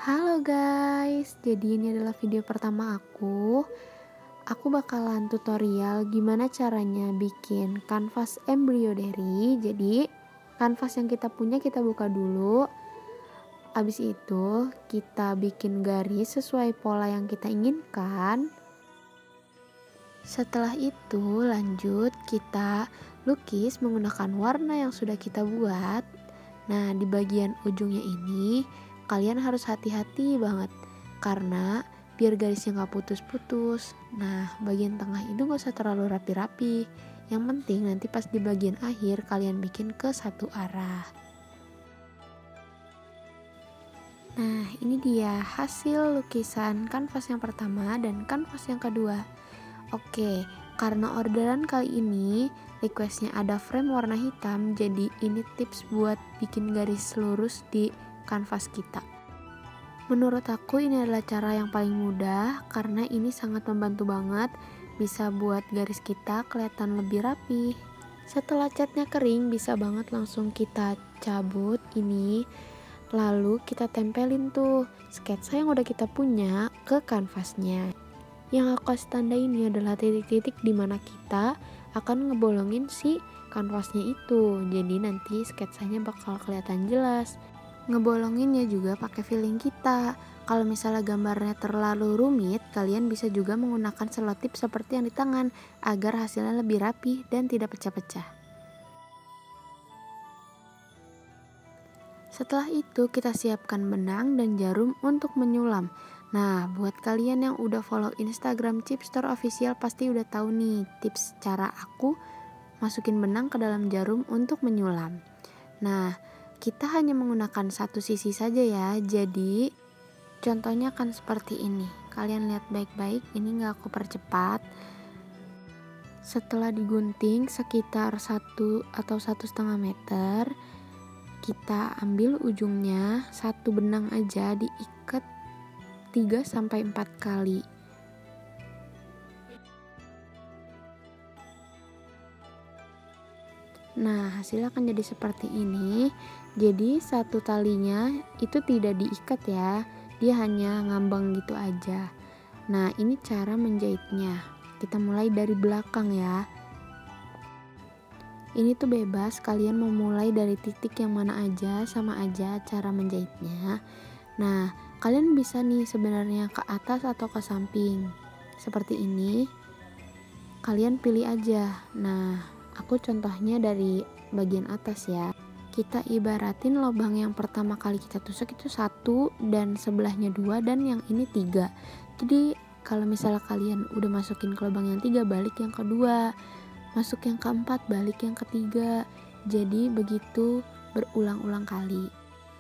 Halo guys, jadi ini adalah video pertama aku. Aku bakalan tutorial gimana caranya bikin kanvas embroidery. Jadi kanvas yang kita punya kita buka dulu. Habis itu kita bikin garis sesuai pola yang kita inginkan. Setelah itu lanjut kita lukis menggunakan warna yang sudah kita buat. Nah, di bagian ujungnya ini kalian harus hati-hati banget karena biar garisnya nggak putus-putus. Nah, bagian tengah itu nggak usah terlalu rapi-rapi. Yang penting nanti pas di bagian akhir kalian bikin ke satu arah. Nah, ini dia hasil lukisan kanvas yang pertama dan kanvas yang kedua. Oke, karena orderan kali ini requestnya ada frame warna hitam, jadi ini tips buat bikin garis lurus di kanvas kita. Menurut aku ini adalah cara yang paling mudah karena ini sangat membantu banget, bisa buat garis kita kelihatan lebih rapi. Setelah catnya kering bisa banget langsung kita cabut ini, lalu kita tempelin tuh sketsa yang udah kita punya ke kanvasnya. Yang aku kasih tanda ini adalah titik-titik dimana kita akan ngebolongin si kanvasnya itu, jadi nanti sketsanya bakal kelihatan jelas. Ngebolonginnya juga pakai feeling kita. Kalau misalnya gambarnya terlalu rumit, kalian bisa juga menggunakan selotip seperti yang di tangan agar hasilnya lebih rapi dan tidak pecah-pecah. Setelah itu kita siapkan benang dan jarum untuk menyulam. Nah, buat kalian yang udah follow Instagram Chipstore Official pasti udah tahu nih tips cara aku masukin benang ke dalam jarum untuk menyulam. Nah, kita hanya menggunakan satu sisi saja ya, jadi contohnya kan seperti ini. Kalian lihat baik-baik, ini gak aku percepat. Setelah digunting sekitar 1 atau 1,5 meter, kita ambil ujungnya, satu benang aja diikat 3-4 kali. Nah, hasilnya akan jadi seperti ini. Jadi satu talinya itu tidak diikat ya, dia hanya ngambang gitu aja. Nah, ini cara menjahitnya. Kita mulai dari belakang ya. Ini tuh bebas, kalian mau mulai dari titik yang mana aja, sama aja cara menjahitnya. Nah, kalian bisa nih sebenarnya ke atas atau ke samping. Seperti ini. Kalian pilih aja. Nah, aku contohnya dari bagian atas ya. Kita ibaratin lubang yang pertama kali kita tusuk itu 1 dan sebelahnya 2 dan yang ini 3. Jadi kalau misalnya kalian udah masukin ke lubang yang 3, balik yang kedua. Masuk yang keempat, balik yang ketiga. Jadi begitu berulang-ulang kali.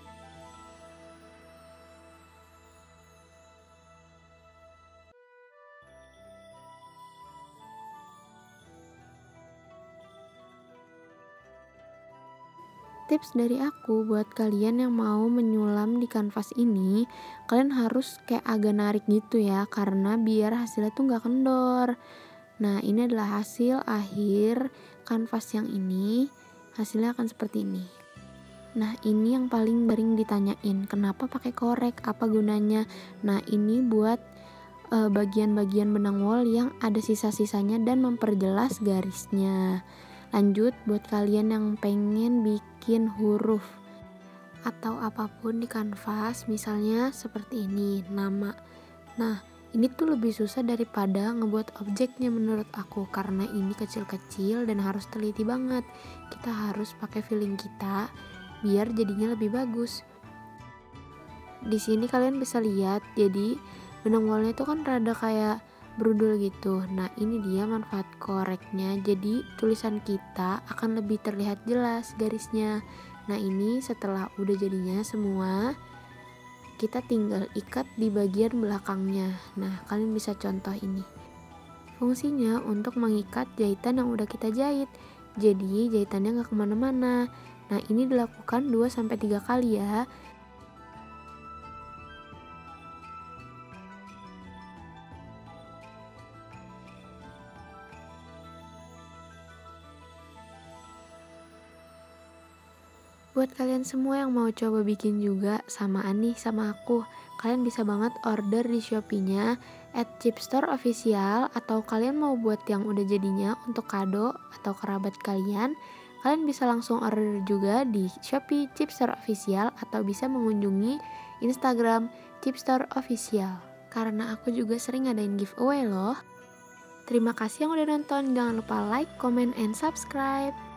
Tips dari aku buat kalian yang mau menyulam di kanvas ini, kalian harus kayak agak narik gitu ya, karena biar hasilnya tuh gak kendor. Nah, ini adalah hasil akhir kanvas yang ini, hasilnya akan seperti ini. Nah, ini yang paling sering ditanyain, kenapa pakai korek, apa gunanya? Nah, ini buat bagian-bagian benang wol yang ada sisa-sisanya dan memperjelas garisnya. Lanjut, buat kalian yang pengen bikin huruf atau apapun di kanvas, misalnya seperti ini, nama. Nah, ini tuh lebih susah daripada ngebuat objeknya menurut aku, karena ini kecil-kecil dan harus teliti banget. Kita harus pakai feeling kita biar jadinya lebih bagus. Di sini kalian bisa lihat, jadi benang wolnya itu kan rada kayak berudul gitu. Nah, ini dia manfaat koreknya, jadi tulisan kita akan lebih terlihat jelas garisnya. Nah, ini setelah udah jadinya semua, kita tinggal ikat di bagian belakangnya. Nah, kalian bisa contoh ini. Fungsinya untuk mengikat jahitan yang udah kita jahit, jadi jahitannya gak kemana-mana. Nah, ini dilakukan 2-3 kali ya. Buat kalian semua yang mau coba bikin juga samaan nih sama aku, kalian bisa banget order di Shopee-nya @chipstoreofficial, atau kalian mau buat yang udah jadinya untuk kado atau kerabat kalian, kalian bisa langsung order juga di Shopee Chipstore Official atau bisa mengunjungi Instagram Chipstore Official. Karena aku juga sering ngadain giveaway loh. Terima kasih yang udah nonton, jangan lupa like, comment, and subscribe.